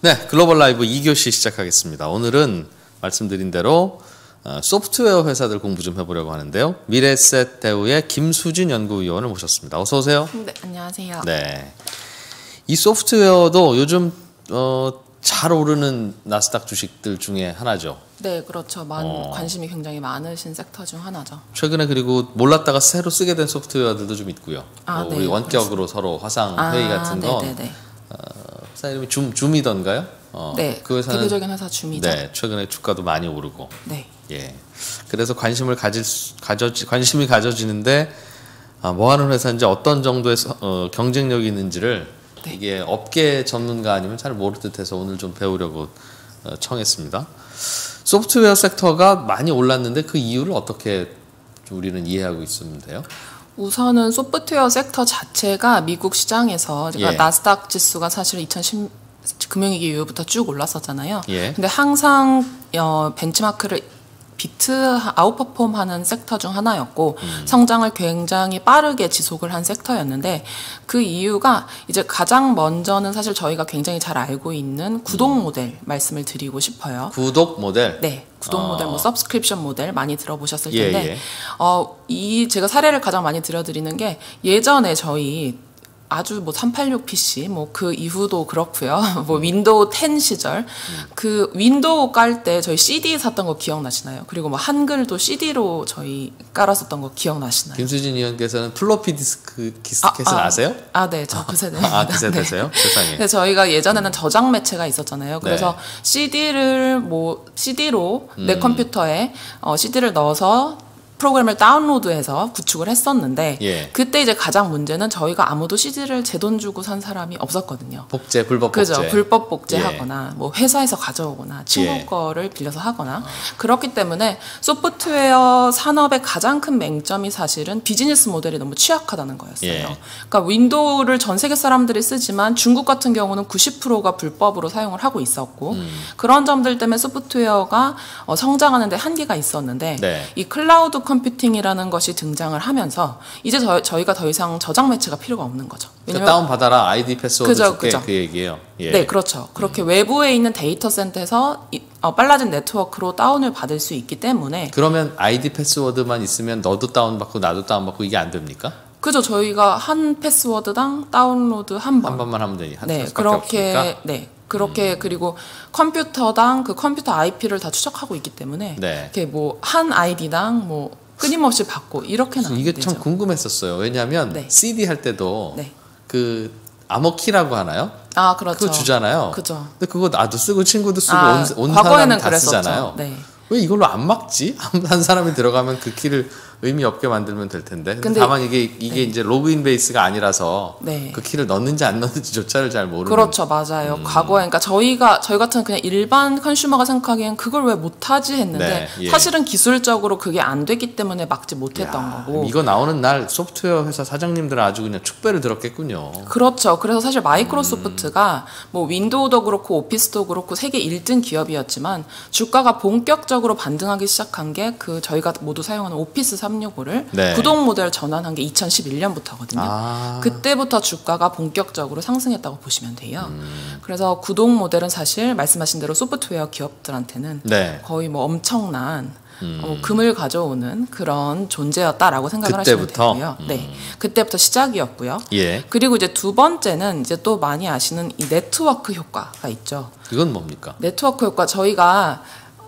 네, 글로벌 라이브 2교시 시작하겠습니다. 오늘은 말씀드린 대로 소프트웨어 회사들 공부 좀 해보려고 하는데요. 미래셋 대우의 김수진 연구위원을 모셨습니다. 어서 오세요. 네, 안녕하세요. 네, 이 소프트웨어도 요즘 잘 오르는 나스닥 주식들 중에 하나죠. 네, 그렇죠. 관심이 굉장히 많으신 섹터 중 하나죠. 최근에 그리고 몰랐다가 새로 쓰게 된 소프트웨어들도 좀 있고요. 네, 우리 원격으로 서로 화상 회의 같은 거. 네네네. 회사 이름이 줌이던가요? 네, 그 회사는 대표적인 회사 줌이죠. 네, 최근에 주가도 많이 오르고. 네. 예. 그래서 관심이 가져지는데 뭐 하는 회사인지 어떤 정도의 경쟁력이 있는지를 네. 이게 업계 전문가 아니면 잘 모를 듯해서 오늘 좀 배우려고 청했습니다. 소프트웨어 섹터가 많이 올랐는데 그 이유를 어떻게 우리는 이해하고 있으면 돼요? 우선은 소프트웨어 섹터 자체가 미국 시장에서 나스닥 지수가 사실 2010 금융위기 이후부터 쭉 올랐었잖아요. 예. 근데 항상 벤치마크를 아웃퍼폼하는 섹터 중 하나였고 성장을 굉장히 빠르게 지속을 한 섹터였는데 그 이유가 이제 가장 먼저는 사실 저희가 굉장히 잘 알고 있는 구독 모델 말씀을 드리고 싶어요. 구독 모델? 네. 구독 모델, 서브스크립션 모델 많이 들어보셨을 예, 텐데 예. 제가 사례를 가장 많이 들려드리는 게 예전에 저희 아주 386 PC 그 이후도 그렇고요. 윈도우 10 시절 그 윈도우 깔 때 저희 CD 샀던 거 기억나시나요? 그리고 한글도 CD로 저희 깔았었던 거 기억나시나요? 김수진 의원께서는 플로피 디스크 디스켓은 아세요? 네, 저 그 세대입니다. 그 세대세요? 네. 세상에. 근데 저희가 예전에는 저장 매체가 있었잖아요. 그래서 네. CD로 내 컴퓨터에 CD를 넣어서 프로그램을 다운로드해서 구축을 했었는데 그때 이제 가장 문제는 저희가 아무도 CD를 제 돈 주고 산 사람이 없었거든요. 불법 복제. 그죠. 불법 복제하거나 회사에서 가져오거나 친구 거를 빌려서 하거나 그렇기 때문에 소프트웨어 산업의 가장 큰 맹점이 사실은 비즈니스 모델이 너무 취약하다는 거였어요. 그러니까 윈도우를 전 세계 사람들이 쓰지만 중국 같은 경우는 90%가 불법으로 사용을 하고 있었고 그런 점들 때문에 소프트웨어가 성장하는 데 한계가 있었는데 이 클라우드 컴퓨팅이라는 것이 등장을 하면서 이제 저희가 더 이상 저장 매체가 필요가 없는 거죠. 왜냐면 다운받아라 아이디 패스워드 줄게 그 얘기예요. 네, 그렇죠. 그렇게 외부에 있는 데이터 센터에서 빨라진 네트워크로 다운을 받을 수 있기 때문에 그러면 아이디 패스워드만 있으면 너도 다운받고 나도 다운받고 이게 안 됩니까? 그죠. 저희가 한 패스워드당 다운로드 한 번만 하면 되니 그렇게 그리고 컴퓨터당 그 컴퓨터 IP를 다 추적하고 있기 때문에 이렇게 한 아이디당 끊임없이 받고 이렇게 나오죠. 이게 참 궁금했었어요. 왜냐하면 CD 할 때도 그 암호키라고 하나요? 그렇죠. 그거 주잖아요. 그죠. 근데 그거 나도 쓰고 친구도 쓰고 온 과거에는 사람 다 쓰잖아요. 왜 이걸로 안 막지? 한 사람이 들어가면 그 키를 의미 없게 만들면 될 텐데. 근데 다만 이게 이제 로그인 베이스가 아니라서 그 키를 넣는지 안 넣는지조차를 잘 모르는. 그렇죠, 맞아요. 과거에 그러니까 저희 같은 그냥 일반 컨슈머가 생각하기엔 그걸 왜 못하지 했는데 사실은 기술적으로 그게 안 됐기 때문에 막지 못했던 거고. 이거 나오는 날 소프트웨어 회사 사장님들은 아주 그냥 축배를 들었겠군요. 그렇죠. 그래서 사실 마이크로소프트가 윈도우도 그렇고 오피스도 그렇고 세계 1등 기업이었지만 주가가 본격적으로 반등하기 시작한 게 저희가 모두 사용하는 오피스 365를 구독 모델 전환한 게 2011년부터거든요. 그때부터 주가가 본격적으로 상승했다고 보시면 돼요. 그래서 구독 모델은 사실 말씀하신 대로 소프트웨어 기업들한테는 거의 엄청난 금을 가져오는 그런 존재였다라고 생각을 하시면 되고요. 그때부터 시작이었고요. 그리고 이제 두 번째는 이제 또 많이 아시는 이 네트워크 효과가 있죠. 이건 뭡니까? 네트워크 효과 저희가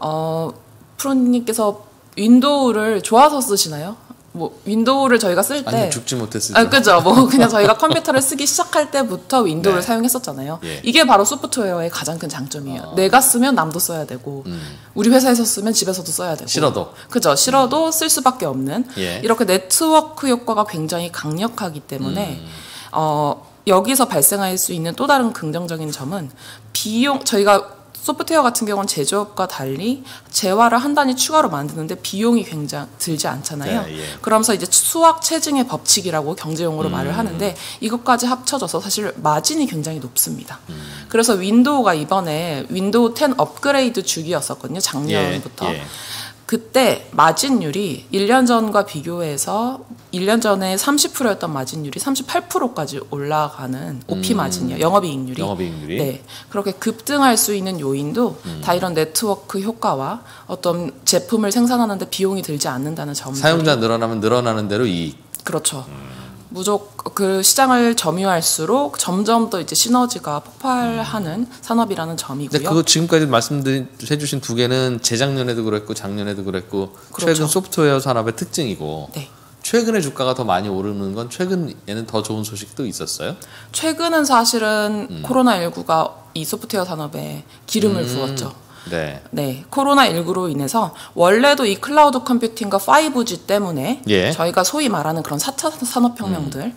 프로님께서 윈도우를 좋아서 쓰시나요? 윈도우를 저희가 쓸 때 아니 죽지 못해 쓰죠. 그죠. 그냥 저희가 컴퓨터를 쓰기 시작할 때부터 윈도우를 사용했었잖아요. 이게 바로 소프트웨어의 가장 큰 장점이에요. 내가 쓰면 남도 써야 되고 우리 회사에서 쓰면 집에서도 써야 되고 싫어도 그죠. 싫어도 쓸 수밖에 없는 이렇게 네트워크 효과가 굉장히 강력하기 때문에 여기서 발생할 수 있는 또 다른 긍정적인 점은 저희가 소프트웨어 같은 경우는 제조업과 달리 재화를 한 단위 추가로 만드는데 비용이 굉장히 들지 않잖아요. 그러면서 이제 수학 체증의 법칙이라고 경제용어로 말을 하는데 이것까지 합쳐져서 사실 마진이 굉장히 높습니다. 그래서 윈도우가 이번에 윈도우 10 업그레이드 주기였었거든요. 작년부터. 그때 마진율이 1년 전과 비교해서 1년 전에 30%였던 마진율이 38%까지 올라가는 OP 마진이요. 영업이익률이. 네. 그렇게 급등할 수 있는 요인도 다 이런 네트워크 효과와 어떤 제품을 생산하는데 비용이 들지 않는다는 점들. 사용자 늘어나면 늘어나는 대로 이익. 그렇죠. 그 시장을 점유할수록 점점 더 이제 시너지가 폭발하는 산업이라는 점이고요. 근데 그거 지금까지 말씀해주신 두 개는 재작년에도 그랬고 작년에도 그랬고 그렇죠. 최근 소프트웨어 산업의 특징이고 네. 최근에 주가가 더 많이 오르는 건 최근에는 더 좋은 소식도 있었어요? 최근은 사실은 코로나19가 이 소프트웨어 산업에 기름을 부었죠. 네. 네. 코로나19로 인해서 원래도 이 클라우드 컴퓨팅과 5G 때문에 예. 저희가 소위 말하는 그런 4차 산업혁명들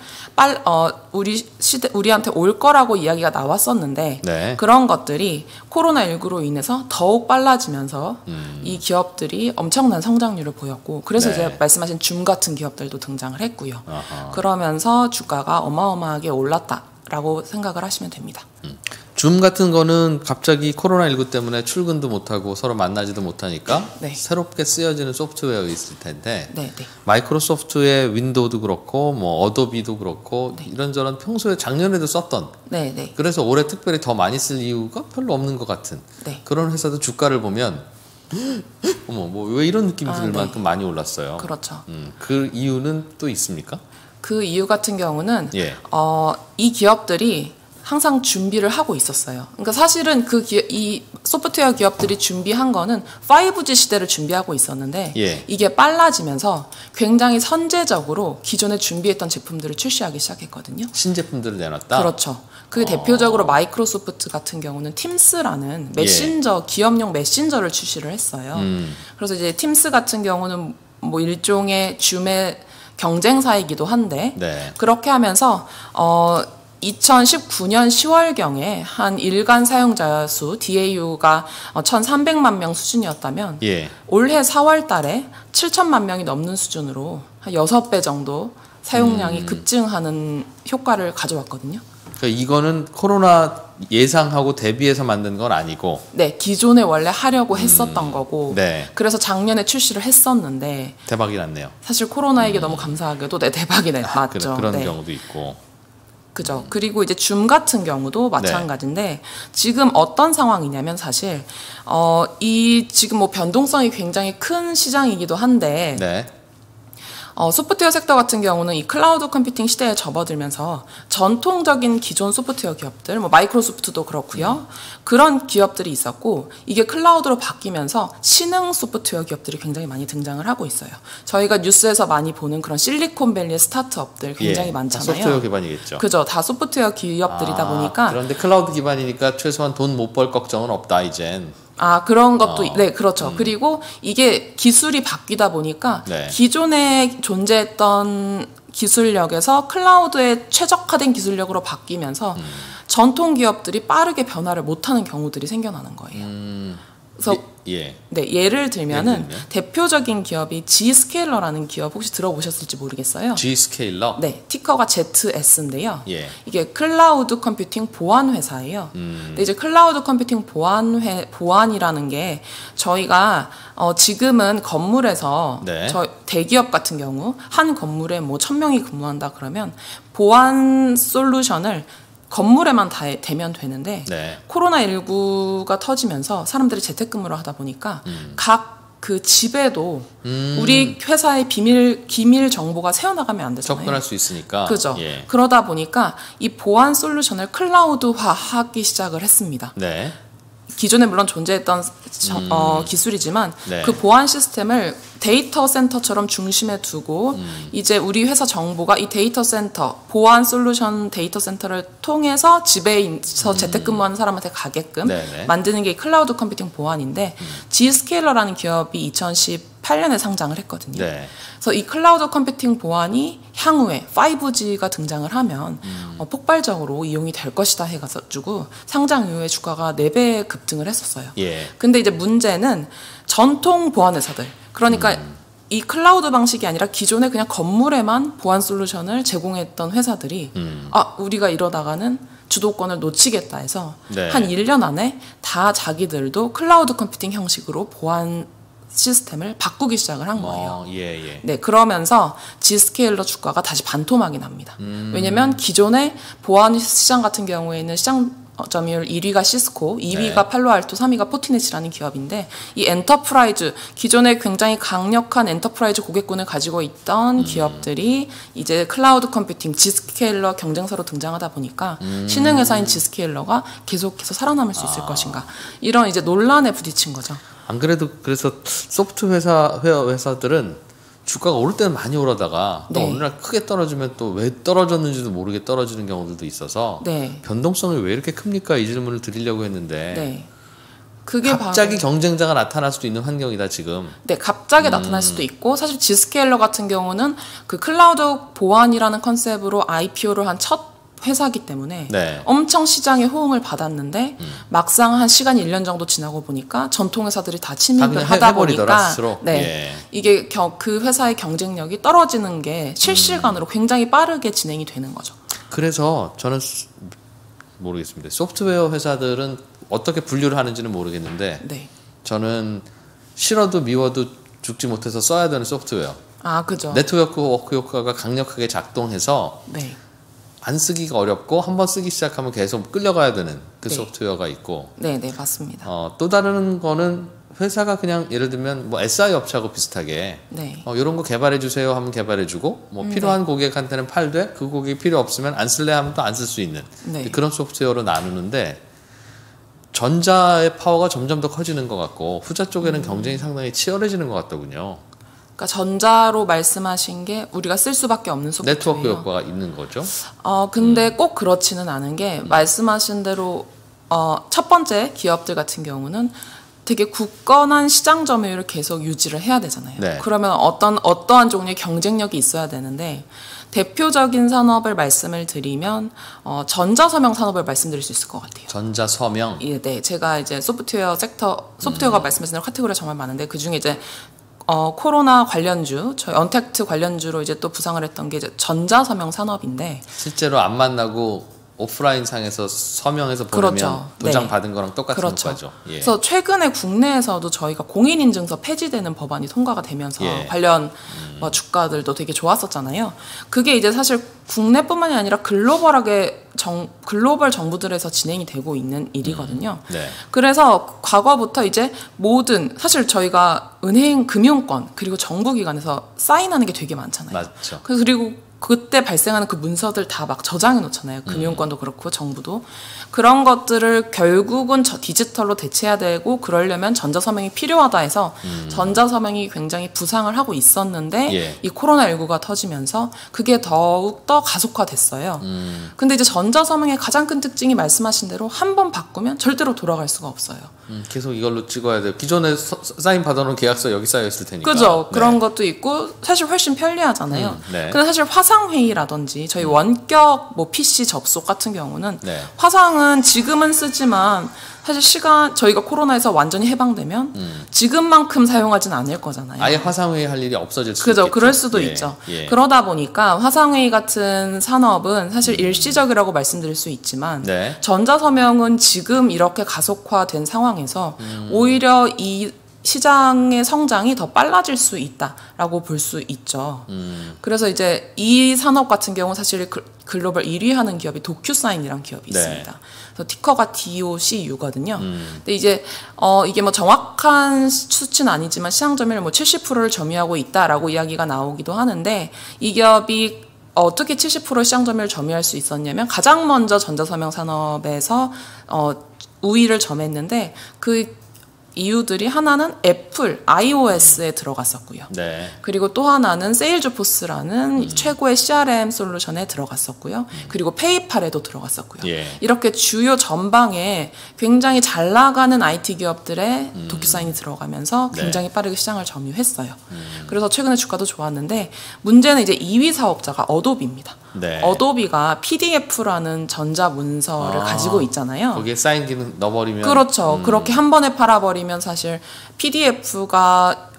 우리한테 올 거라고 이야기가 나왔었는데 네. 그런 것들이 코로나19로 인해서 더욱 빨라지면서 이 기업들이 엄청난 성장률을 보였고 그래서 네. 이제 말씀하신 줌 같은 기업들도 등장을 했고요. 아하. 그러면서 주가가 어마어마하게 올랐다라고 생각을 하시면 됩니다. 줌 같은 거는 갑자기 코로나19 때문에 출근도 못하고 서로 만나지도 못하니까 네. 새롭게 쓰여지는 소프트웨어 있을 텐데 네, 네. 마이크로소프트의 윈도우도 그렇고 뭐 어도비도 그렇고 네. 이런저런 평소에 작년에도 썼던 네, 네. 그래서 올해 특별히 더 많이 쓸 이유가 별로 없는 것 같은 네. 그런 회사도 주가를 보면 어머 뭐 왜 이런 느낌이 들 만큼 네. 많이 올랐어요. 그렇죠. 그 이유는 또 있습니까? 그 이유 같은 경우는 예. 이 기업들이 항상 준비를 하고 있었어요. 그러니까 사실은 이 소프트웨어 기업들이 준비한 거는 5G 시대를 준비하고 있었는데 예. 이게 빨라지면서 굉장히 선제적으로 기존에 준비했던 제품들을 출시하기 시작했거든요. 신제품들을 내놨다? 그렇죠. 그 대표적으로 마이크로소프트 같은 경우는 팀스라는 메신저, 예. 기업용 메신저를 출시를 했어요. 그래서 이제 팀스 같은 경우는 뭐 일종의 줌의 경쟁사이기도 한데 네. 그렇게 하면서 2019년 10월경에 한 일간 사용자 수 DAU가 1,300만 명 수준이었다면 예. 올해 4월 달에 7천만 명이 넘는 수준으로 한 6배 정도 사용량이 급증하는 효과를 가져왔거든요. 그러니까 이거는 코로나 예상하고 대비해서 만든 건 아니고 네, 기존에 원래 하려고 했었던 거고 네. 그래서 작년에 출시를 했었는데 대박이 났네요. 사실 코로나에게 너무 감사하게도 대박이 났죠. 그런 네. 경우도 있고 그죠. 그리고 이제 줌 같은 경우도 마찬가지인데 네. 지금 어떤 상황이냐면 사실 지금 뭐 변동성이 굉장히 큰 시장이기도 한데 네. 소프트웨어 섹터 같은 경우는 이 클라우드 컴퓨팅 시대에 접어들면서 전통적인 기존 소프트웨어 기업들, 뭐 마이크로소프트도 그렇고요. 그런 기업들이 있었고 이게 클라우드로 바뀌면서 신흥 소프트웨어 기업들이 굉장히 많이 등장을 하고 있어요. 저희가 뉴스에서 많이 보는 그런 실리콘밸리의 스타트업들 굉장히 많잖아요. 다 소프트웨어 기반이겠죠. 그죠. 다 소프트웨어 기업들이다 보니까 그런데 클라우드 기반이니까 최소한 돈 못 벌 걱정은 없다 이젠. 그런 것도, 네, 그렇죠. 그리고 이게 기술이 바뀌다 보니까 네. 기존에 존재했던 기술력에서 클라우드에 최적화된 기술력으로 바뀌면서 전통 기업들이 빠르게 변화를 못하는 경우들이 생겨나는 거예요. 그래서 네, 예를 들면은 대표적인 기업이 G스케일러라는 기업 혹시 들어보셨을지 모르겠어요. G스케일러? 네, 티커가 ZS인데요. 예. 이게 클라우드 컴퓨팅 보안 회사예요. 근데 이제 클라우드 컴퓨팅 보안이라는 게 저희가 지금은 건물에서 네. 대기업 같은 경우 한 건물에 뭐 1,000명이 근무한다 그러면 보안 솔루션을 건물에만 대면 되는데 네. 코로나19가 터지면서 사람들이 재택근무를 하다 보니까 각 그 집에도 우리 회사의 기밀 정보가 새어나가면 안 되잖아요. 접근할 수 있으니까. 그죠. 예. 그러다 보니까 이 보안 솔루션을 클라우드화하기 시작을 했습니다. 네. 기존에 물론 존재했던 기술이지만 네. 그 보안 시스템을 데이터 센터처럼 중심에 두고 이제 우리 회사 정보가 이 데이터 센터, 보안 솔루션 데이터 센터를 통해서 집에 있어 재택근무하는 사람한테 가게끔 네네. 만드는 게 클라우드 컴퓨팅 보안인데 G스케일러라는 기업이 2018년에 상장을 했거든요. 네. 그래서 이 클라우드 컴퓨팅 보안이 향후에 5G가 등장을 하면 폭발적으로 이용이 될 것이다 해가지고 상장 이후에 주가가 4배 급등을 했었어요. 예. 근데 이제 문제는 전통 보안 회사들, 그러니까 이 클라우드 방식이 아니라 기존에 그냥 건물에만 보안 솔루션을 제공했던 회사들이 우리가 이러다가는 주도권을 놓치겠다 해서 네. 한 1년 안에 다 자기들도 클라우드 컴퓨팅 형식으로 보안 시스템을 바꾸기 시작을 한 거예요. 예. 네, 그러면서 G스케일러 주가가 다시 반토막이 납니다. 왜냐면 기존의 보안 시장 같은 경우에는 시장 점유율 1위가 시스코, 2위가 팔로알토, 3위가 포티넷이라는 기업인데 이 엔터프라이즈, 기존에 굉장히 강력한 엔터프라이즈 고객군을 가지고 있던 기업들이 이제 클라우드 컴퓨팅, G스케일러 경쟁사로 등장하다 보니까 신흥회사인 G스케일러가 계속해서 살아남을 수 있을 것인가, 이런 이제 논란에 부딪힌 거죠. 안 그래도 그래서 소프트 회사들은 주가가 오를 때는 많이 오르다가 또 어느 날 크게 떨어지면 또 왜 떨어졌는지도 모르게 떨어지는 경우들도 있어서 변동성이 왜 이렇게 큽니까? 이 질문을 드리려고 했는데 그게 갑자기 경쟁자가 나타날 수도 있는 환경이다 지금. 네, 갑자기 나타날 수도 있고, 사실 G스케일러 같은 경우는 그 클라우드 보안이라는 컨셉으로 IPO를 한 첫 회사기 때문에 엄청 시장의 호응을 받았는데 막상 한 시간이 1년 정도 지나고 보니까 전통 회사들이 다 침입을 하다 보니까 이게 그 회사의 경쟁력이 떨어지는 게 실시간으로 굉장히 빠르게 진행이 되는 거죠. 그래서 저는 모르겠습니다. 소프트웨어 회사들은 어떻게 분류를 하는지는 모르겠는데 저는 싫어도 미워도 죽지 못해서 써야 되는 소프트웨어. 그죠. 네트워크 워크 효과가 강력하게 작동해서 안 쓰기가 어렵고 한번 쓰기 시작하면 계속 끌려가야 되는 그 소프트웨어가 있고. 네, 맞습니다. 또 다른 거는 회사가 그냥 예를 들면 뭐 SI 업체하고 비슷하게 이런 거 개발해 주세요 하면 개발해 주고 뭐 필요한 고객한테는 팔되 그 고객이 필요 없으면 안 쓸래 하면 또 안 쓸 수 있는 그런 소프트웨어로 나누는데, 전자의 파워가 점점 더 커지는 것 같고 후자 쪽에는 경쟁이 상당히 치열해지는 것 같더군요. 그러니까 전자로 말씀하신 게 우리가 쓸 수밖에 없는 소프트웨어. 네트워크 효과가 있는 거죠. 근데 꼭 그렇지는 않은 게 말씀하신 대로 첫 번째 기업들 같은 경우는 되게 굳건한 시장 점유율을 계속 유지를 해야 되잖아요. 그러면 어떠한 종류의 경쟁력이 있어야 되는데, 대표적인 산업을 말씀을 드리면 전자서명 산업을 말씀드릴 수 있을 것 같아요. 전자서명. 네, 제가 이제 소프트웨어가 말씀하신 카테고리가 정말 많은데 그 중에 이제 코로나 관련주, 저희 언택트 관련주로 이제 또 부상을 했던 게 이제 전자서명 산업인데, 실제로 안 만나고 오프라인 상에서 서명해서 보내면 도장 받은 거랑 똑같은 효과죠. 그래서 최근에 국내에서도 저희가 공인인증서 폐지되는 법안이 통과가 되면서 관련 주가들도 되게 좋았었잖아요. 그게 이제 사실 국내뿐만이 아니라 글로벌 정부들에서 진행이 되고 있는 일이거든요. 그래서 과거부터 이제 모든, 사실 저희가 은행, 금융권 그리고 정부기관에서 사인하는 게 되게 많잖아요. 맞죠. 그리고 그때 발생하는 그 문서들 다 막 저장해 놓잖아요. 금융권도 그렇고 정부도. 그런 것들을 결국은 디지털로 대체해야 되고, 그러려면 전자서명이 필요하다 해서 전자서명이 굉장히 부상을 하고 있었는데 이 코로나19가 터지면서 그게 더욱더 가속화됐어요. 근데 이제 전자서명의 가장 큰 특징이 말씀하신 대로 한 번 바꾸면 절대로 돌아갈 수가 없어요. 계속 이걸로 찍어야 돼요. 기존에 사인 받아놓은 계약서 여기 쌓여 있을 테니까. 그죠. 그런 것도 있고 사실 훨씬 편리하잖아요. 근데 사실 화상회의라든지 저희 원격 PC 접속 같은 경우는 화상은 지금은 쓰지만 사실 저희가 코로나에서 완전히 해방되면 지금만큼 사용하진 않을 거잖아요. 아예 화상회의 할 일이 없어질 수도 있겠죠. 그럴 수도 있죠. 그러다 보니까 화상회의 같은 산업은 사실 일시적이라고 말씀드릴 수 있지만 전자서명은 지금 이렇게 가속화된 상황에서 오히려 이 시장의 성장이 더 빨라질 수 있다라고 볼 수 있죠. 그래서 이제 이 산업 같은 경우는 사실 글로벌 1위 하는 기업이 도큐사인이라는 기업이 있습니다. 그래서 티커가 DOCU거든요. 근데 이제 이게 뭐 정확한 수치는 아니지만 시장 점유율 70%를 점유하고 있다라고 이야기가 나오기도 하는데, 이 기업이 어떻게 70% 시장 점유율을 점유할 수 있었냐면 가장 먼저 전자서명 산업에서 우위를 점했는데, 그 이유들이 하나는 애플 iOS에 들어갔었고요. 그리고 또 하나는 세일즈포스라는 최고의 CRM 솔루션에 들어갔었고요. 그리고 페이팔에도 들어갔었고요. 이렇게 주요 전방에 굉장히 잘 나가는 IT 기업들의 도큐사인이 들어가면서 굉장히 빠르게 시장을 점유했어요. 그래서 최근에 주가도 좋았는데, 문제는 이제 2위 사업자가 어도비입니다. 어도비가 PDF라는 전자문서를 가지고 있잖아요. 거기에 사인 기능 넣어버리면. 그렇죠. 그렇게 한 번에 팔아버리면 사실 PDF가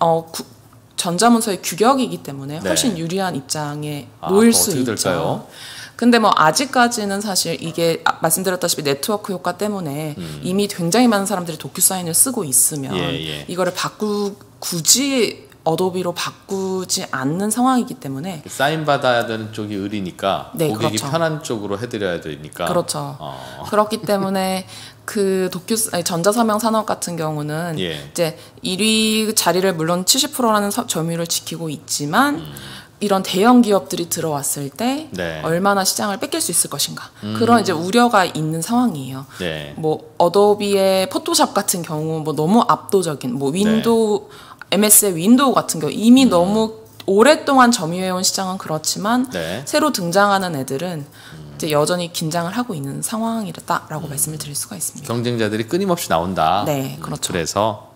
전자문서의 규격이기 때문에 훨씬 유리한 입장에 놓일 수 있죠. 될까요? 근데 뭐 아직까지는 사실 이게 말씀드렸다시피 네트워크 효과 때문에 이미 굉장히 많은 사람들이 도큐사인을 쓰고 있으면 이거를 굳이 어도비로 바꾸지 않는 상황이기 때문에 사인 받아야 되는 쪽이 을이니까 네, 고객이 그렇죠. 편한 쪽으로 해드려야 되니까 그렇죠. 그렇기 때문에 그 전자서명 산업 같은 경우는 예. 이제 1위 자리를 물론 70%라는 점유율을 지키고 있지만 이런 대형 기업들이 들어왔을 때 네. 얼마나 시장을 뺏길 수 있을 것인가 그런 이제 우려가 있는 상황이에요. 네. 뭐 어도비의 포토샵 같은 경우 뭐 너무 압도적인 뭐 윈도우 MS의 윈도우 같은 경우 이미 너무 오랫동안 점유해온 시장은 그렇지만 네. 새로 등장하는 애들은 이제 여전히 긴장을 하고 있는 상황이라고 말씀을 드릴 수가 있습니다. 경쟁자들이 끊임없이 나온다. 네, 그렇죠. 그래서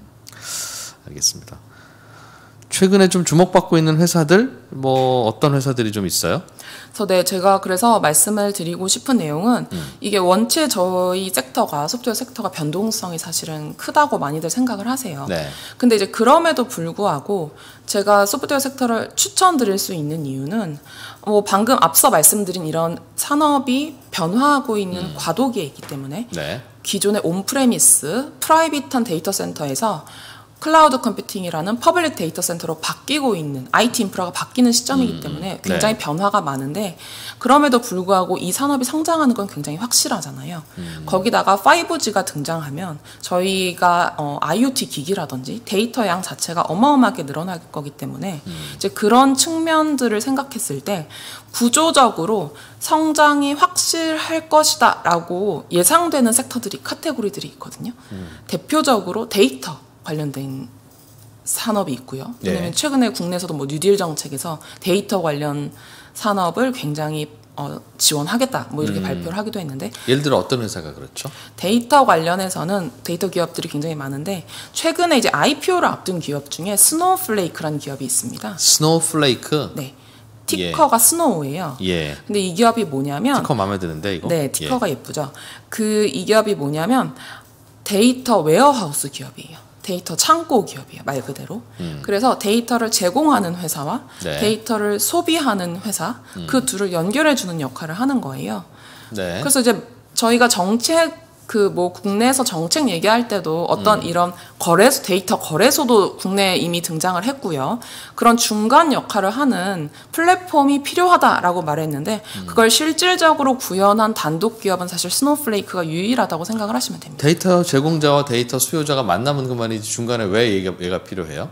알겠습니다. 최근에 좀 주목받고 있는 회사들 뭐 어떤 회사들이 좀 있어요? 제가 그래서 말씀을 드리고 싶은 내용은 이게 원체 저희 섹터가 소프트웨어 섹터가 변동성이 사실은 크다고 많이들 생각을 하세요. 네. 근데 이제 그럼에도 불구하고 제가 소프트웨어 섹터를 추천드릴 수 있는 이유는 뭐 방금 앞서 말씀드린 이런 산업이 변화하고 있는 과도기에 있기 때문에 네. 기존의 온프레미스 프라이빗한 데이터 센터에서 클라우드 컴퓨팅이라는 퍼블릭 데이터 센터로 바뀌고 있는 IT 인프라가 바뀌는 시점이기 때문에 굉장히 네. 변화가 많은데 그럼에도 불구하고 이 산업이 성장하는 건 굉장히 확실하잖아요. 거기다가 5G가 등장하면 저희가 IoT 기기라든지 데이터 양 자체가 어마어마하게 늘어날 거기 때문에 이제 그런 측면들을 생각했을 때 구조적으로 성장이 확실할 것이다라고 예상되는 섹터들이 카테고리들이 있거든요. 대표적으로 데이터 관련된 산업이 있고요. 왜냐하면 최근에 국내에서도 뭐 뉴딜 정책에서 데이터 관련 산업을 굉장히 지원하겠다 뭐 이렇게 발표를 하기도 했는데 예를 들어 어떤 회사가 그렇죠? 데이터 관련해서는 데이터 기업들이 굉장히 많은데 최근에 이제 IPO를 앞둔 기업 중에 스노우플레이크라는 기업이 있습니다. 스노우플레이크? 네. 티커가 스노우예요. 예. 근데 이 기업이 뭐냐면 티커 마음에 드는데 이거? 네, 티커가 예쁘죠. 이 기업이 뭐냐면 데이터 웨어하우스 기업이에요. 데이터 창고 기업이에요, 말 그대로. 그래서 데이터를 제공하는 회사와 네. 데이터를 소비하는 회사 그 둘을 연결해주는 역할을 하는 거예요. 네. 그래서 이제 저희가 정책 뭐 국내에서 정책 얘기할 때도 어떤 이런 데이터 거래소도 국내에 이미 등장을 했고요. 그런 중간 역할을 하는 플랫폼이 필요하다라고 말했는데 그걸 실질적으로 구현한 단독 기업은 사실 스노우플레이크가 유일하다고 생각을 하시면 됩니다. 데이터 제공자와 데이터 수요자가 만나면 그만이지 중간에 왜 얘가 필요해요?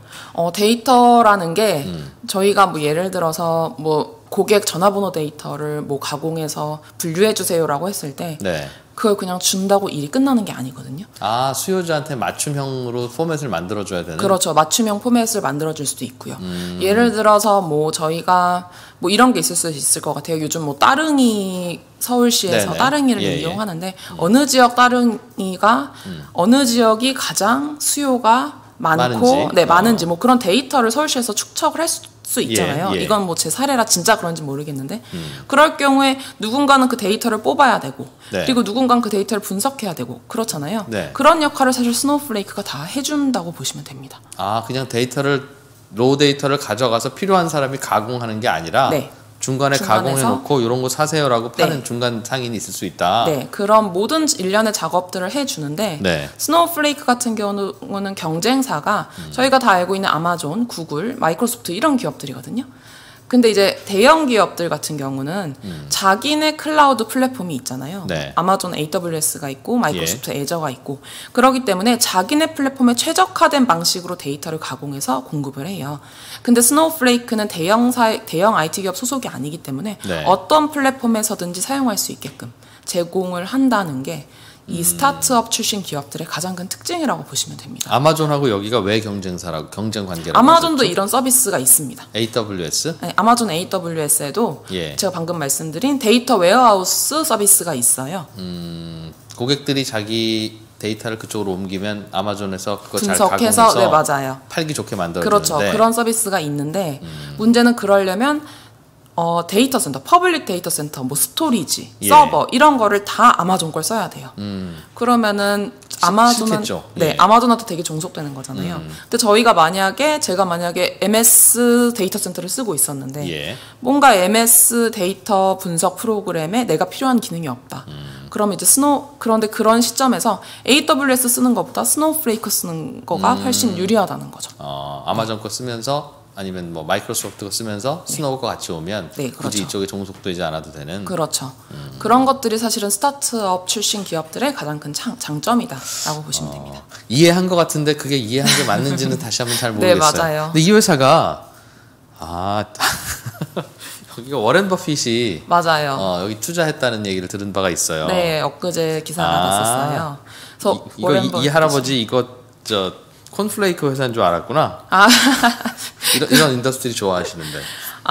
데이터라는 게 저희가 뭐 예를 들어서 뭐 고객 전화번호 데이터를 뭐 가공해서 분류해 주세요라고 했을 때 네. 그걸 그냥 준다고 일이 끝나는 게 아니거든요. 아, 수요자한테 맞춤형으로 포맷을 만들어줘야 되는? 그렇죠. 맞춤형 포맷을 만들어줄 수도 있고요. 예를 들어서 뭐 저희가 뭐 이런 게 있을 수 있을 것 같아요. 요즘 뭐 따릉이 서울시에서 네네. 따릉이를 이용하는데 어느 지역 따릉이가 어느 지역이 가장 수요가 많고 많은지 뭐 그런 데이터를 서울시에서 축적을 할 수 있잖아요. 예. 이건 뭐 제 사례라 진짜 그런지 모르겠는데 그럴 경우에 누군가는 그 데이터를 뽑아야 되고 네. 그리고 누군가는 그 데이터를 분석해야 되고 그렇잖아요. 네. 그런 역할을 사실 스노우플레이크가 다 해준다고 보시면 됩니다. 아, 그냥 로우 데이터를 가져가서 필요한 사람이 가공하는 게 아니라 네. 중간에 가공해놓고 이런 거 사세요라고 파는 네. 중간 상인이 있을 수 있다. 네, 그런 모든 일련의 작업들을 해주는데 네. 스노우플레이크 같은 경우는 경쟁사가 저희가 다 알고 있는 아마존, 구글, 마이크로소프트 이런 기업들이거든요. 근데 이제 대형 기업들 같은 경우는 자기네 클라우드 플랫폼이 있잖아요. 네. 아마존 AWS가 있고 마이크로소프트 애저가 있고 그렇기 때문에 자기네 플랫폼에 최적화된 방식으로 데이터를 가공해서 공급을 해요. 근데 스노우플레이크는 대형 IT 기업 소속이 아니기 때문에 네. 어떤 플랫폼에서든지 사용할 수 있게끔 제공을 한다는 게 이 스타트업 출신 기업들의 가장 큰 특징이라고 보시면 됩니다. 아마존하고 여기가 왜 경쟁 관계라고 아마존도 했었죠? 이런 서비스가 있습니다. AWS? 네, 아마존 AWS에도 예. 제가 방금 말씀드린 데이터 웨어하우스 서비스가 있어요. 고객들이 자기 데이터를 그쪽으로 옮기면 아마존에서 그거 잘 분석해서 가공해서 네, 맞아요. 팔기 좋게 만들어주는데 그렇죠. 그런 서비스가 있는데 문제는 그러려면 데이터 센터, 퍼블릭 데이터 센터, 뭐 스토리지, 예. 서버 이런 거를 다 아마존 걸 써야 돼요. 그러면은 네, 아마존한테 되게 종속되는 거잖아요. 근데 제가 만약에 MS 데이터 센터를 쓰고 있었는데 뭔가 MS 데이터 분석 프로그램에 내가 필요한 기능이 없다. 그러면 이제 그런데 그런 시점에서 AWS 쓰는 것보다 스노우플레이크 쓰는 거가 훨씬 유리하다는 거죠. 아마존 거 쓰면서 아니면 뭐 마이크로소프트 거 쓰면서 스노우가 같이 오면 그렇죠. 굳이 이쪽에 종속되지 않아도 되는. 그렇죠. 그런 것들이 사실은 스타트업 출신 기업들의 가장 큰 장점이다라고 보시면 됩니다. 이해한 것 같은데 그게 이해한 게 맞는지는 다시 한번 잘 모르겠어요. 네, 맞아요. 근데 이 회사가 여기가 워렌 버핏이 맞아요. 여기 투자했다는 얘기를 들은 바가 있어요. 네, 엊그제 기사가 났었어요. 그래서 이 할아버지 이거 콘플레이크 회사인 줄 알았구나. 이런 인더스트리 좋아하시는데.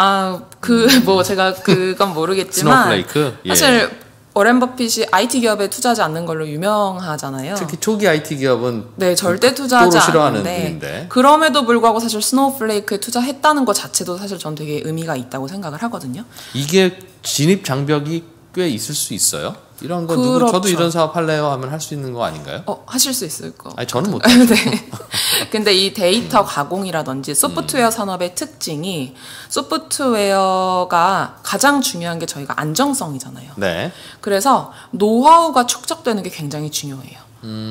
제가 그건 모르겠지만. 스노우플레이크? 사실, 워렌 버핏이 IT 기업에 투자하지 않는 걸로 유명하잖아요. 특히 초기 IT 기업은. 네, 절대 투자하지 않는데. 분인데. 그럼에도 불구하고 사실 스노우플레이크에 투자했다는 것 자체도 사실 전 되게 의미가 있다고 생각을 하거든요. 이게 진입 장벽이 꽤 있을 수 있어요? 이런 거 그렇죠. 저도 이런 사업 할래요 하면 할 수 있는 거 아닌가요? 하실 수 있을 거. 아니 저는 못 해요. 네. 근데 이 데이터 가공이라든지 소프트웨어 산업의 특징이 소프트웨어가 가장 중요한 게 저희가 안정성이잖아요. 네. 그래서 노하우가 축적되는 게 굉장히 중요해요.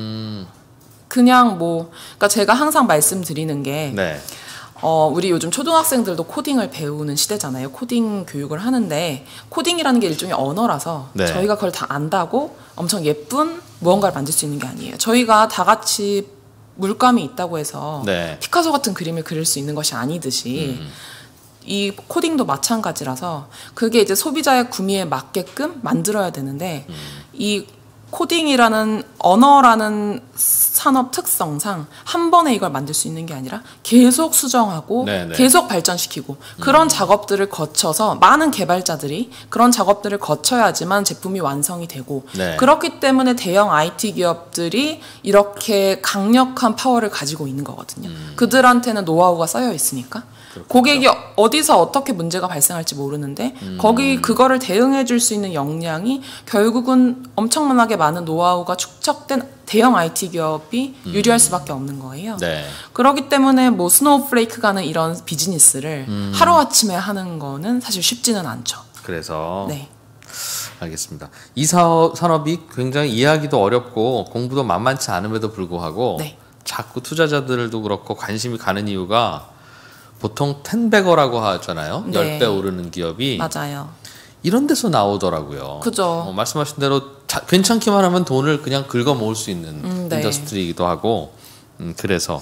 그냥 그러니까 제가 항상 말씀드리는 게 네. 우리 요즘 초등학생들도 코딩을 배우는 시대잖아요. 코딩 교육을 하는데 코딩이라는 게 일종의 언어라서 저희가 그걸 다 안다고 엄청 예쁜 무언가를 만들 수 있는 게 아니에요. 저희가 다 같이 물감이 있다고 해서 피카소 같은 그림을 그릴 수 있는 것이 아니듯이 이 코딩도 마찬가지라서 그게 이제 소비자의 구미에 맞게끔 만들어야 되는데 이 코딩이라는 언어라는 산업 특성상 한 번에 이걸 만들 수 있는 게 아니라 계속 수정하고 계속 발전시키고 그런 작업들을 거쳐서 많은 개발자들이 그런 작업들을 거쳐야지만 제품이 완성이 되고 그렇기 때문에 대형 IT 기업들이 이렇게 강력한 파워를 가지고 있는 거거든요. 그들한테는 노하우가 쌓여 있으니까. 고객이 어디서 어떻게 문제가 발생할지 모르는데 그거를 대응해 줄 수 있는 역량이 결국은 엄청나게 많은 노하우가 축적된 대형 IT 기업이 유리할 수밖에 없는 거예요. 그렇기 때문에 스노우플레이크가는 이런 비즈니스를 하루아침에 하는 거는 사실 쉽지는 않죠. 그래서 알겠습니다. 이 산업이 굉장히 이해하기도 어렵고 공부도 만만치 않음에도 불구하고 자꾸 투자자들도 그렇고 관심이 가는 이유가 보통 10배거라고 하잖아요. 10배 오르는 기업이. 맞아요. 이런 데서 나오더라고요. 그죠. 말씀하신 대로 괜찮기만 하면 돈을 그냥 긁어 모을 수 있는 인더스트리이기도 하고 그래서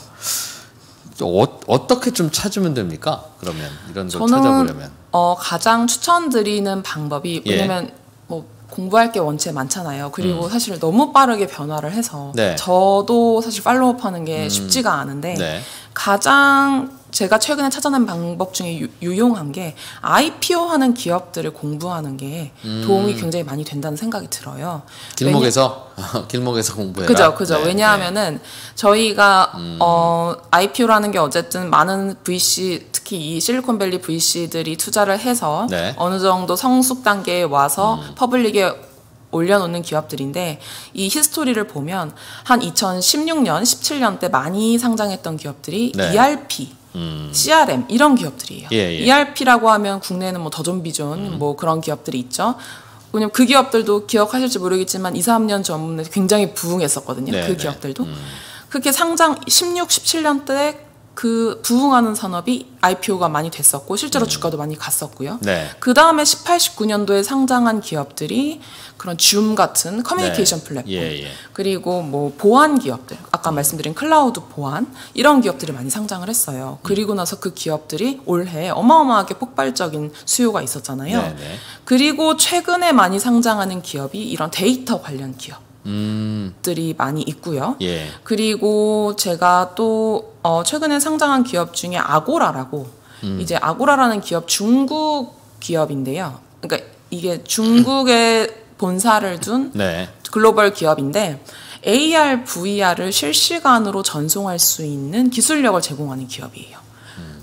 어떻게 좀 찾으면 됩니까? 그러면 이런 걸 찾아보려면. 가장 추천드리는 방법이 왜냐면 공부할 게 원체 많잖아요. 그리고 사실 너무 빠르게 변화를 해서 저도 사실 팔로우업하는 게 쉽지가 않은데 가장 제가 최근에 찾아낸 방법 중에 유용한 게 IPO 하는 기업들을 공부하는 게 도움이 굉장히 많이 된다는 생각이 들어요. 길목에서 공부해라. 그죠. 왜냐하면은 저희가 IPO라는 게 어쨌든 많은 VC 특히 이 실리콘밸리 VC들이 투자를 해서 어느 정도 성숙 단계에 와서 퍼블릭에 올려놓는 기업들인데 이 히스토리를 보면 한 2016년, 17년 때 많이 상장했던 기업들이 ERP, CRM 이런 기업들이에요. ERP라고 하면 국내에는 더존비존 그런 기업들이 있죠. 왜냐면 그 기업들도 기억하실지 모르겠지만 2, 3년 전에 굉장히 부흥했었거든요. 그 기업들도. 그렇게 상장 16, 17년 때 그 부흥하는 산업이 IPO가 많이 됐었고 실제로 주가도 많이 갔었고요. 그 다음에 18, 19년도에 상장한 기업들이 그런 줌 같은 커뮤니케이션 플랫폼 그리고 보안 기업들 아까 말씀드린 클라우드 보안 이런 기업들이 많이 상장을 했어요. 그리고 나서 그 기업들이 올해 어마어마하게 폭발적인 수요가 있었잖아요. 그리고 최근에 많이 상장하는 기업이 이런 데이터 관련 기업 들이 많이 있고요. 그리고 제가 또 최근에 상장한 기업 중에 아고라라고 이제 아고라라는 기업 중국 기업인데요. 그러니까 이게 중국에 본사를 둔 글로벌 기업인데 AR, VR을 실시간으로 전송할 수 있는 기술력을 제공하는 기업이에요.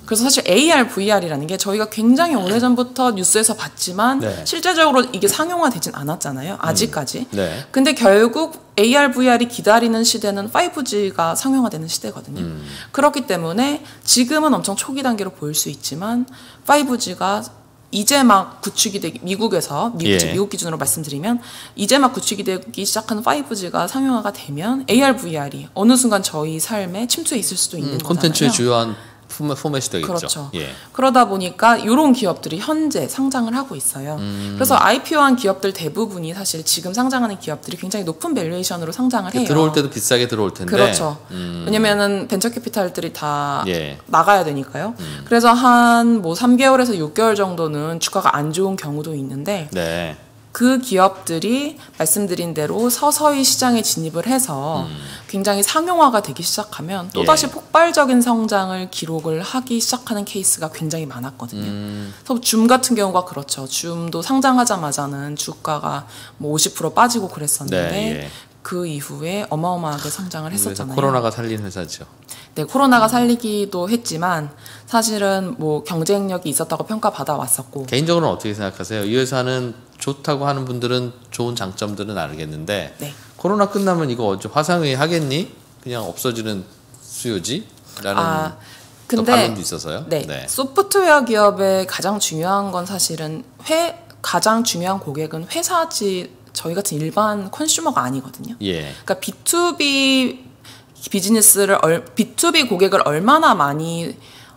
그래서 사실 AR, VR이라는 게 저희가 굉장히 오래전부터 뉴스에서 봤지만 네. 실제적으로 이게 상용화되진 않았잖아요. 아직까지. 네. 근데 결국 AR, VR이 기다리는 시대는 5G가 상용화되는 시대거든요. 그렇기 때문에 지금은 엄청 초기 단계로 보일 수 있지만 5G가 이제 막 구축이 되기, 미국에서, 미국 기준으로 말씀드리면, 이제 막 구축이 되기 시작한 5G가 상용화가 되면 AR, VR이 어느 순간 저희 삶에 침투해 있을 수도 있는 거잖아요. 콘텐츠의 주요한 포맷이 되겠죠. 그렇죠. 그러다 보니까 이런 기업들이 현재 상장을 하고 있어요. 그래서 IPO한 기업들 대부분이 사실 지금 상장하는 기업들이 굉장히 높은 밸류에이션으로 상장을 해요. 들어올 때도 비싸게 들어올 텐데. 그렇죠. 왜냐면은 벤처 캐피탈들이 다 나가야 되니까요. 그래서 한 뭐 3개월에서 6개월 정도는 주가가 안 좋은 경우도 있는데 네. 그 기업들이 말씀드린 대로 서서히 시장에 진입을 해서 굉장히 상용화가 되기 시작하면 또다시 폭발적인 성장을 기록을 하기 시작하는 케이스가 굉장히 많았거든요. 그래서 줌 같은 경우가 그렇죠. 줌도 상장하자마자는 주가가 뭐 50% 빠지고 그랬었는데 네, 그 이후에 어마어마하게 성장을 했었잖아요. 코로나가 살린 회사죠. 네, 코로나가 살리기도 했지만 사실은 뭐 경쟁력이 있었다고 평가받아 왔었고. 개인적으로는 어떻게 생각하세요? 이 회사는 좋다고 하는 분들은 좋은 장점들은 알겠는데 네. 코로나 끝나면 이거 어째 화상회의 하겠니? 그냥 없어지는 수요지? 라는 근데, 반론도 있어서요. 네, 네. 소프트웨어 기업의 가장 중요한 건 사실은 가장 중요한 고객은 회사지 저희 같은 일반 컨슈머가 아니거든요. 그러니까 B2B 비즈니스를 B2B 고객을 얼마나 많이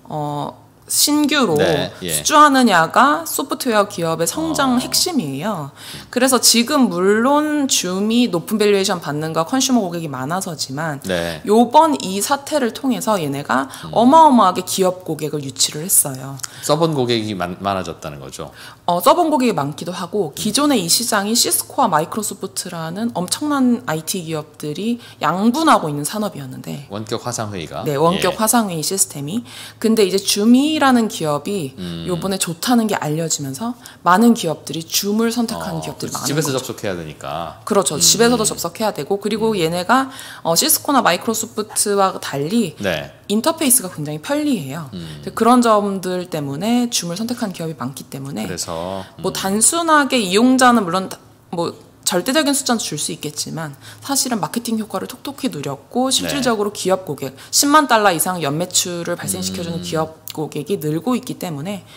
신규로 수주하느냐가 소프트웨어 기업의 성장 핵심이에요. 그래서 지금 물론 줌이 높은 밸류에이션 받는 거 컨슈머 고객이 많아서지만 요번 이 사태를 통해서 얘네가 어마어마하게 기업 고객을 유치를 했어요. 써본 고객이 많아졌다는 거죠. 써본 고객이 많기도 하고 기존의 이 시장이 시스코와 마이크로소프트라는 엄청난 IT 기업들이 양분하고 있는 산업이었는데 원격 화상회의가 네, 원격 화상회의 시스템이 근데 이제 줌이라는 기업이 요번에 좋다는 게 알려지면서 많은 기업들이 줌을 선택하는 기업들이 많은 집에서 거죠. 접속해야 되니까 그렇죠. 집에서도 접속해야 되고 그리고 얘네가 시스코나 마이크로소프트와 달리 인터페이스가 굉장히 편리해요. 그런 점들 때문에 줌을 선택한 기업이 많기 때문에 그래서 뭐 단순하게 이용자는 물론 뭐 절대적인 숫자는 줄 수 있겠지만 사실은 마케팅 효과를 톡톡히 누렸고 실질적으로 기업 고객 10만 달러 이상 연매출을 발생시켜주는 기업 고객이 늘고 있기 때문에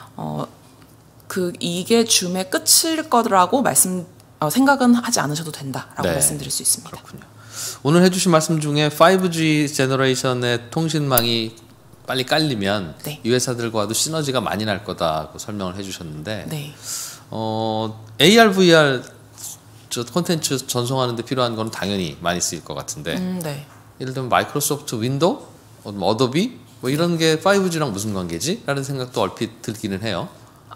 이게 줌의 끝일 거라고 생각은 하지 않으셔도 된다라고 말씀드릴 수 있습니다. 그렇군요. 오늘 해주신 말씀 중에 5G 제너레이션의 통신망이 빨리 깔리면 이 회사들과도 시너지가 많이 날 거다고 설명을 해주셨는데 AR, VR 콘텐츠 전송하는 데 필요한 건 당연히 많이 쓰일 것 같은데 예를 들면 마이크로소프트 윈도우, 어도비 뭐 이런 게 5G랑 무슨 관계지? 라는 생각도 얼핏 들기는 해요.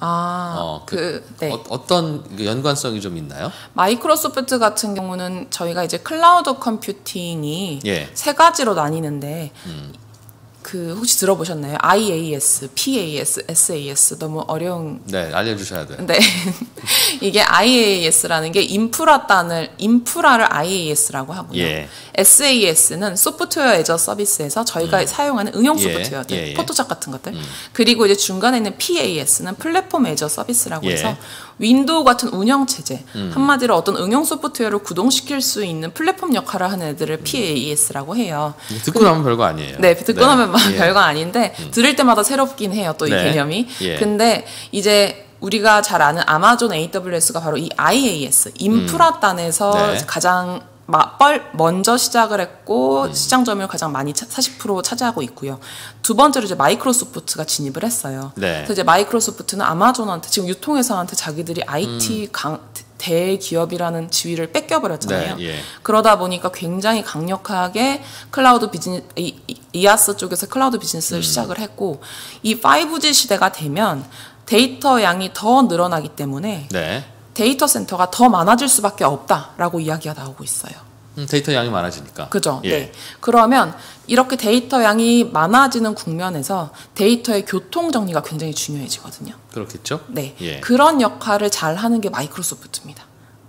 어떤 연관성이 좀 있나요? 마이크로소프트 같은 경우는 저희가 이제 클라우드 컴퓨팅이 세 가지로 나뉘는데 혹시 들어보셨나요? IaaS, PaaS, SaaS 너무 어려운. 네, 알려주셔야 돼요. 네, 이게 IaaS라는 게 인프라를 IaaS라고 하고요. SaaS는 소프트웨어 애저 서비스에서 저희가 사용하는 응용 소프트웨어들, 포토샵 같은 것들. 그리고 이제 중간에 있는 PaaS는 플랫폼 애저 서비스라고 해서 윈도우 같은 운영 체제, 한마디로 어떤 응용 소프트웨어를 구동시킬 수 있는 플랫폼 역할을 하는 애들을 PaaS라고 해요. 듣고 나면 별거 아니에요. 네, 듣고 나면 별거 아닌데 들을 때마다 새롭긴 해요. 또 이 개념이. 근데 이제 우리가 잘 아는 아마존 AWS가 바로 이 IaaS, 인프라단에서 가장 먼저 시작을 했고 시장 점유율 가장 많이 40% 차지하고 있고요. 두 번째로 이제 마이크로소프트가 진입을 했어요. 그래서 이제 마이크로소프트는 아마존한테 지금 유통회사한테 자기들이 IT 대기업이라는 지위를 뺏겨버렸잖아요. 그러다 보니까 굉장히 강력하게 클라우드 비즈니스, 이아스 쪽에서 클라우드 비즈니스를 시작을 했고 이 5G 시대가 되면 데이터 양이 더 늘어나기 때문에 데이터 센터가 더 많아질 수밖에 없다라고 이야기가 나오고 있어요. 데이터 양이 많아지니까. 그죠. 네. 그러면 이렇게 데이터 양이 많아지는 국면에서 데이터의 교통 정리가 굉장히 중요해지거든요. 그렇겠죠. 네. 그런 역할을 잘 하는 게 마이크로소프트입니다.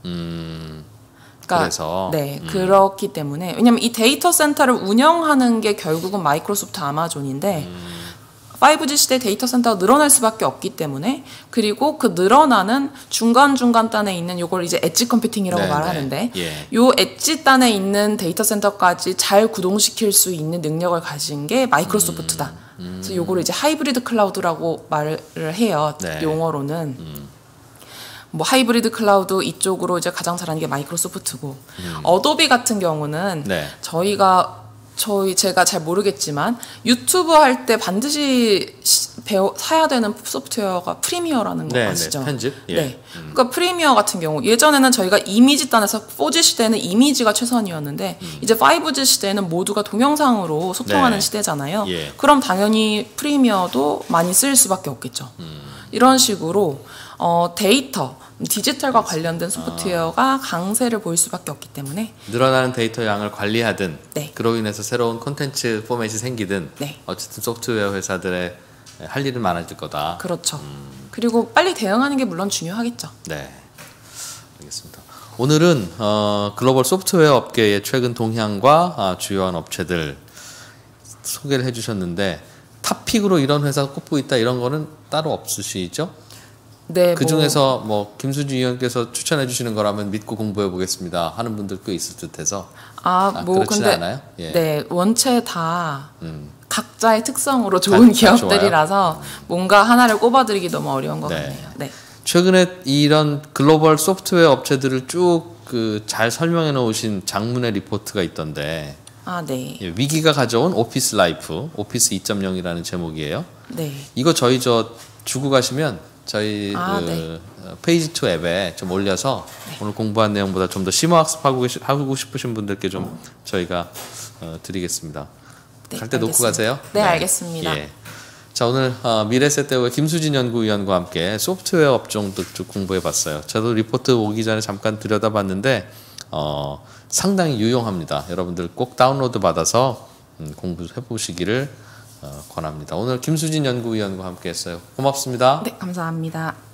그래서 그렇기 때문에 왜냐면 이 데이터 센터를 운영하는 게 결국은 마이크로소프트 아마존인데 5G 시대 데이터 센터가 늘어날 수밖에 없기 때문에 그리고 그 늘어나는 중간중간 단에 있는 요걸 이제 엣지 컴퓨팅이라고 말하는데 요 엣지 단에 있는 데이터 센터까지 잘 구동시킬 수 있는 능력을 가진 게 마이크로소프트다. 그래서 요거를 이제 하이브리드 클라우드라고 말을 해요. 용어로는. 뭐 하이브리드 클라우드 이쪽으로 이제 가장 잘하는 게 마이크로소프트고 어도비 같은 경우는 제가 잘 모르겠지만 유튜브 할 때 반드시 사야 되는 소프트웨어가 프리미어라는 거 아시죠? 편집. 그러니까 프리미어 같은 경우 예전에는 저희가 이미지 단에서 4G 시대에는 이미지가 최선이었는데 이제 5G 시대에는 모두가 동영상으로 소통하는 시대잖아요. 그럼 당연히 프리미어도 많이 쓸 수밖에 없겠죠. 이런 식으로 데이터, 디지털과 관련된 소프트웨어가 강세를 보일 수밖에 없기 때문에 늘어나는 데이터 양을 관리하든 그로 인해서 새로운 콘텐츠 포맷이 생기든 어쨌든 소프트웨어 회사들의 할 일은 많아질 거다. 그렇죠. 그리고 빨리 대응하는 게 물론 중요하겠죠. 네, 알겠습니다. 오늘은 글로벌 소프트웨어 업계의 최근 동향과 주요한 업체들 소개를 해주셨는데 탑픽으로 이런 회사 꼽고 있다 이런 거는 따로 없으시죠? 네, 그 중에서 뭐 김수진 위원께서 추천해 주시는 거라면 믿고 공부해 보겠습니다 하는 분들 꽤 있을 듯해서 그렇지 않아요? 네, 원체 다 각자의 특성으로 좋은 기업들이라서 뭔가 하나를 꼽아드리기 너무 어려운 것 같네요. 네. 최근에 이런 글로벌 소프트웨어 업체들을 쭉 잘 설명해 놓으신 장문의 리포트가 있던데 위기가 가져온 오피스 라이프, 오피스 2.0이라는 제목이에요. 이거 저희 주고 가시면 저희 페이지 2 앱에 좀 올려서 오늘 공부한 내용보다 좀 더 심화 학습하고 싶으신 분들께 좀 저희가 드리겠습니다. 갈 때 놓고 가세요. 네, 알겠습니다. 자, 오늘 미래세대의 김수진 연구위원과 함께 소프트웨어 업종들 쭉 공부해봤어요. 저도 리포트 오기 전에 잠깐 들여다봤는데 상당히 유용합니다. 여러분들 꼭 다운로드 받아서 공부해보시기를 권합니다. 오늘 김수진 연구위원과 함께했어요. 고맙습니다. 네, 감사합니다.